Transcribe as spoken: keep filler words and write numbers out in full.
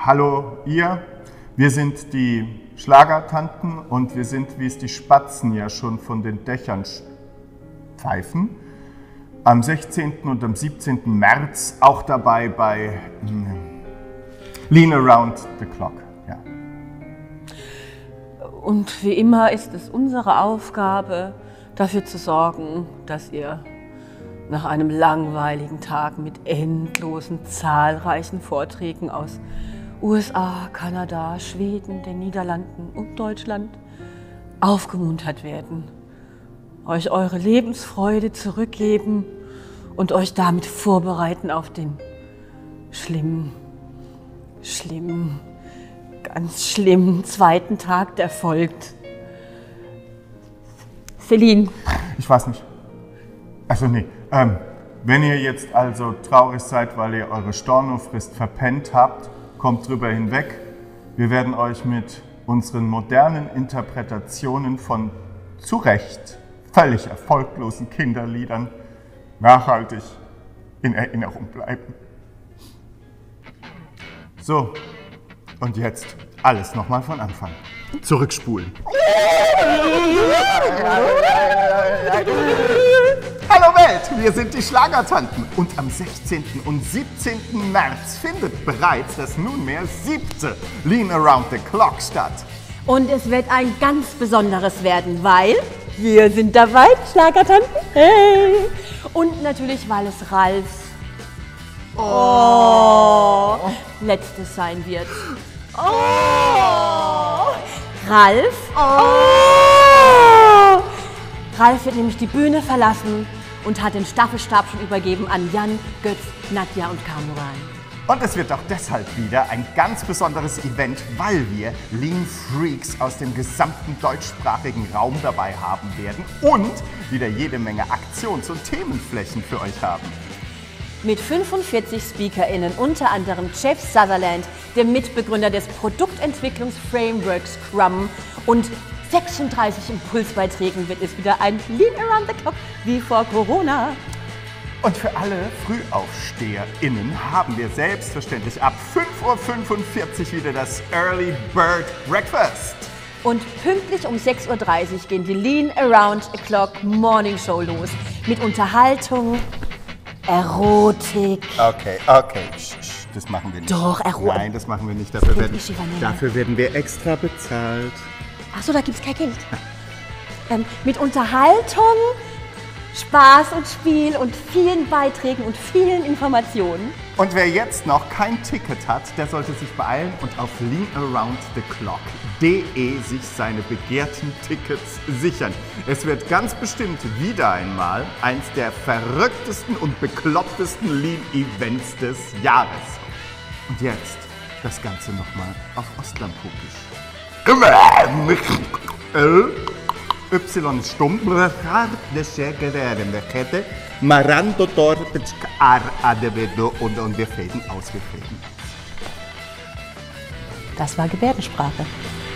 hallo ihr, wir sind die Schlagertanten und wir sind, wie es die Spatzen ja schon von den Dächern pfeifen, am sechzehnten und am siebzehnten März auch dabei bei Lean Around the Clock. Ja. Und wie immer ist es unsere Aufgabe, dafür zu sorgen, dass ihr nach einem langweiligen Tag mit endlosen, zahlreichen Vorträgen aus U S A, Kanada, Schweden, den Niederlanden und Deutschland aufgemuntert werden, euch eure Lebensfreude zurückgeben und euch damit vorbereiten auf den schlimmen, schlimmen, ganz schlimmen zweiten Tag, der folgt. Celine. Ich weiß nicht. Also nee. Ähm, wenn ihr jetzt also traurig seid, weil ihr eure Stornofrist verpennt habt, kommt drüber hinweg. Wir werden euch mit unseren modernen Interpretationen von zu Recht völlig erfolglosen Kinderliedern nachhaltig in Erinnerung bleiben. So, und jetzt alles nochmal von Anfang. Zurückspulen. Hallo Welt, wir sind die Schlagertanten und am sechzehnten und siebzehnten März findet bereits das nunmehr siebte Lean Around the Clock statt. Und es wird ein ganz besonderes werden, weil wir sind dabei, Schlagertanten. Hey! Und natürlich, weil es Ralfs oh. letztes sein wird. Oh. Ralf? Oh. Ralf wird nämlich die Bühne verlassen und hat den Staffelstab schon übergeben an Jan, Götz, Nadja und Kamuran. Und es wird auch deshalb wieder ein ganz besonderes Event, weil wir Lean Freaks aus dem gesamten deutschsprachigen Raum dabei haben werden und wieder jede Menge Aktions- und Themenflächen für euch haben. Mit fünfundvierzig SpeakerInnen, unter anderem Jeff Sutherland, dem Mitbegründer des Produktentwicklungsframeworks Scrum, und sechsunddreißig Impulsbeiträgen wird es wieder ein Lean Around the Clock wie vor Corona. Und für alle FrühaufsteherInnen haben wir selbstverständlich ab fünf Uhr fünfundvierzig wieder das Early Bird Breakfast. Und pünktlich um sechs Uhr dreißig gehen die Lean Around the Clock Morning Show los. Mit Unterhaltung, Erotik. Okay, okay, das machen wir nicht. Doch, Erotik. Nein, das machen wir nicht. Dafür werden, dafür werden wir extra bezahlt. Achso, da gibt's kein Geld. Ähm, mit Unterhaltung, Spaß und Spiel und vielen Beiträgen und vielen Informationen. Und wer jetzt noch kein Ticket hat, der sollte sich beeilen und auf lean around the clock punkt de sich seine begehrten Tickets sichern. Es wird ganz bestimmt wieder einmal eins der verrücktesten und beklopptesten Lean-Events des Jahres. Und jetzt das Ganze nochmal auf Ostlandpukisch. Y stumm, Marando Torpitschka Ar Adevedo und und wir fäden aus, wir fäden aus. Das war Gebärdensprache.